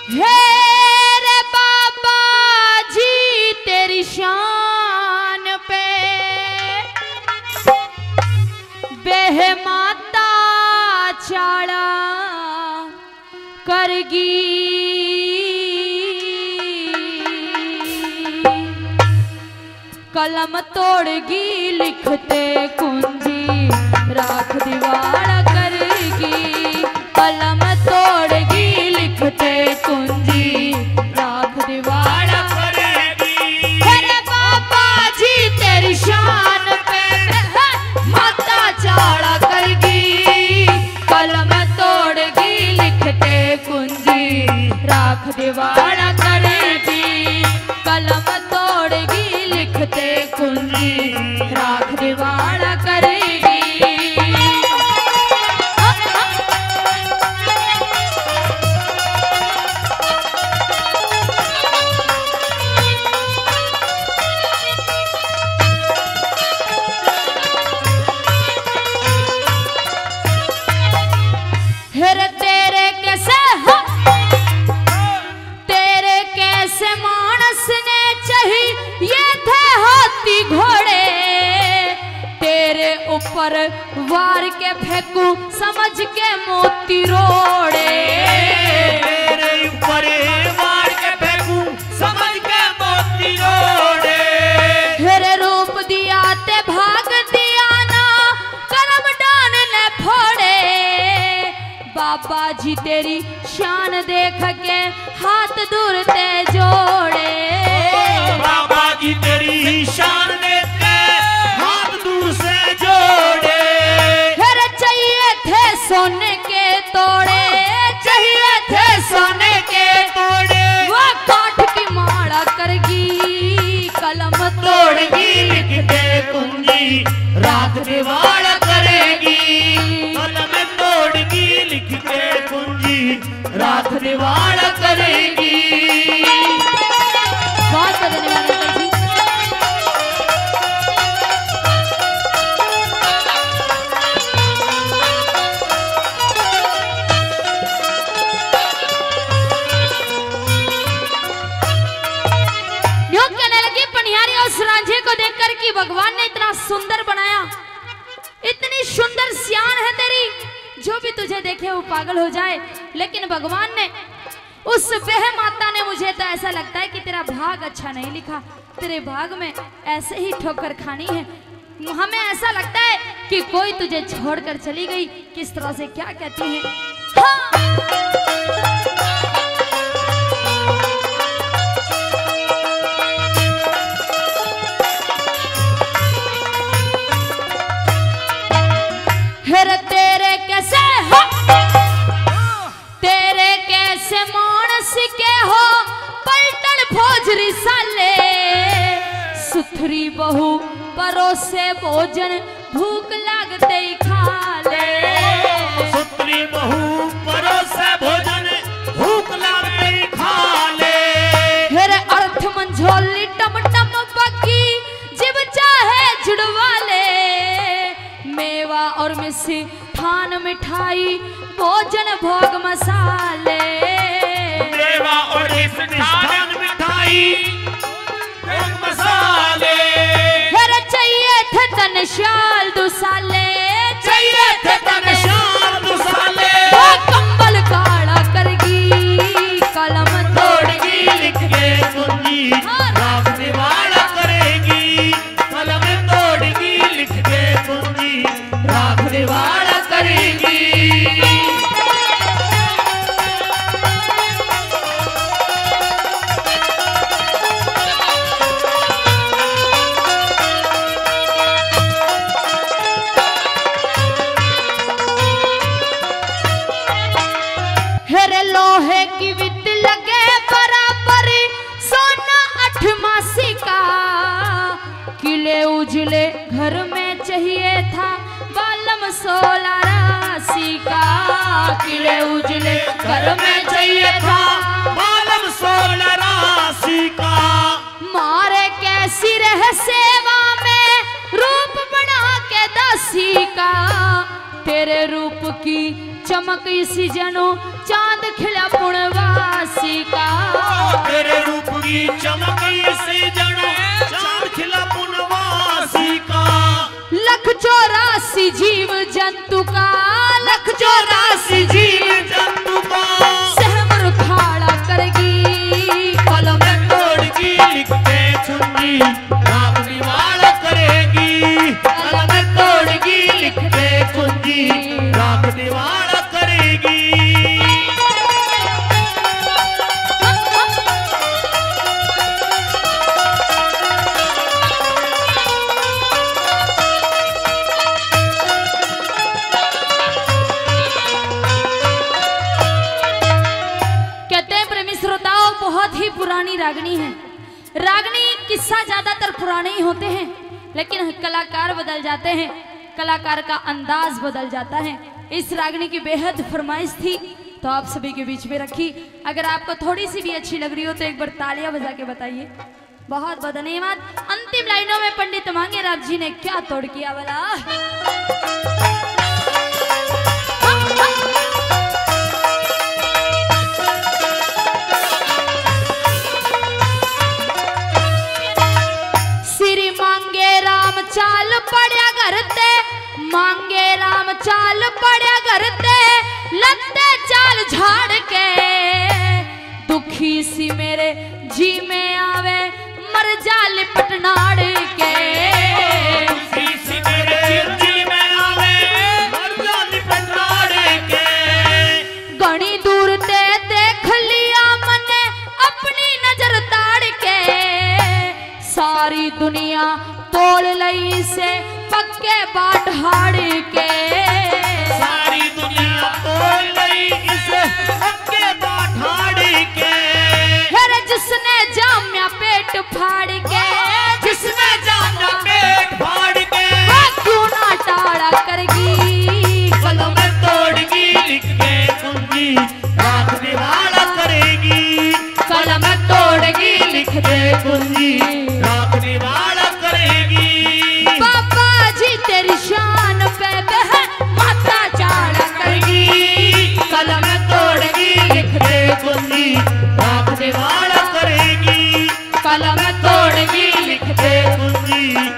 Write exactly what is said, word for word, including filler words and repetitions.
हे रे बाबा जी तेरी शान पे बेह माता चाड़ा करगी कलम तोड़गी लिखते कुंजी राख दीवार करगी कलम तोड़गी लिखते कुंजी राख दीवार करेगी। अरे बाबा जी तेरी शान पे माता चाड़ा करगी कलम तोड़गी लिखते कुंजी राख दीवार करेगी कलम तोड़गी लिखते कुंजी राख दीवार करेगी। फिर तेरे कैसे तेरे कैसे मानस ने चाहिए थे हाथी घोड़े तेरे ऊपर वार के फेंकू समझ के मोती रोड़े तेरे ऊपर वार के फेंकू समझ के मोती रोड़े। तेरे रूप दिया ते भाग दिया ना करम डान ने फोड़े बाबा जी तेरी शान देख के हाथ दूर ते जोड़े बाबा जी तेरी शान देख के हाथ दूर से जोड़े। फिर चाहिए थे सोने के तोड़े चाहिए थे सोने के तोड़े वो काठ की माला करगी कलम तोड़गी लिखते कुंजी राख दीवार करेगी कलम तोड़गी लिखते कुंजी राख दीवार करेगी। बहुत बदलने वाले जी। यूं कहने लगी पनिहारी उस रांझे को देखकर कि भगवान ने इतना सुंदर बनाया इतनी सुंदर सियान है तेरी जो भी तुझे देखे वो पागल हो जाए लेकिन भगवान ने उस बेह माता ने मुझे तो ऐसा लगता है कि तेरा भाग अच्छा नहीं लिखा तेरे भाग में ऐसे ही ठोकर खानी है। हमें ऐसा लगता है कि कोई तुझे छोड़कर चली गई किस तरह से क्या कहती है हाँ। फिर तेरे कैसे हो तेरे कैसे मानस के हो पलटन भोजरी साले सुथरी बहू परोसे भोजन भूख लागते ही खा ले सुथरी बहू परोसे भोजन भूख लागते ही खा ले। फिर अर्थ मंझोली टम टम पकी जिब चाहे जुड़वा ले मेवा और मिसी थान मिठाई भोजन भोग मसाले मेवा और थान मिठाई भोग मसाले। फिर चाहिए थे तन शाल दुसाले चाहिए थे तन शाल दुसाले वो कंबल काला करगी कलम तोड़गी लिख के कुंजी राख दीवार करेगी कलम तोड़गी लिख के कुंजी राख दीवार करेगी। फिर लोहे की वित लगे बराबर सोना अठ मासी का किले उजले घर में चाहिए था बालम सोलह राशि का किले उजले घर में चाहिए था बालम सोलह राशि का मारे कैसी रह सेवा में रूप बना के दासी का तेरे रूप की चमक इसी जनो चांद खिला पुणवासी करेगी चमकी सी जड़ों चांद खिला पुनवासी का। लख चौरासी जीव जंतु का, लख चौरासी जीव जंतु का सहमर उखाड़ा करेगी, कलम तोड़गी लिखते चुनगी राख दीवार करेगी। कलम तोड़गी लिखते चुनगी राख दीवार करेगी। बहुत ही पुरानी रागनी है। रागनी किस्सा ज्यादातर पुराने ही होते हैं, लेकिन कलाकार बदल जाते हैं, कलाकार का अंदाज बदल जाता है। इस रागनी की बेहद फरमाइश थी तो आप सभी के बीच में रखी। अगर आपको थोड़ी सी भी अच्छी लग रही हो तो एक बार तालियां बजा के बताइए। बहुत बहुत धन्यवाद। अंतिम लाइनों में पंडित मांगेराम जी ने क्या तोड़ किया वाला। चाल पड़या करते मांगे राम चाल पड़या करते लत्ते चाल झाड़ के दुखी सी मेरे जी में आवे मर जा लिपट नाड़ के। दुखी सी मेरे जी में आवे मर जा लिपट नाड़ के। घनी दूर ते देख लिया मने अपनी नजर ताड़ के सारी दुनिया तोड़ लई से पक्के बाट हाड़ के। सारी दुनिया तोड़ लई इसे पक्के बाट हाड़ के। अरे जिसने जाम्या पेट फाड़ के, जिसने जाम्या पेट फाड़ के वो क्यों ना टाड़ा करेगी। कलम तोड़गी लिख के कुंजी राख दीवार करेगी। कलम तोड़गी लिख दे कुंजी राख दीवार करेगी। बाबा जी तेरी शान पे कह माता चाड़ा करेगी। कलम तोड़गी लिख दे कुंजी राख दीवार करेगी। कलम तोड़गी लिख दे कुंजी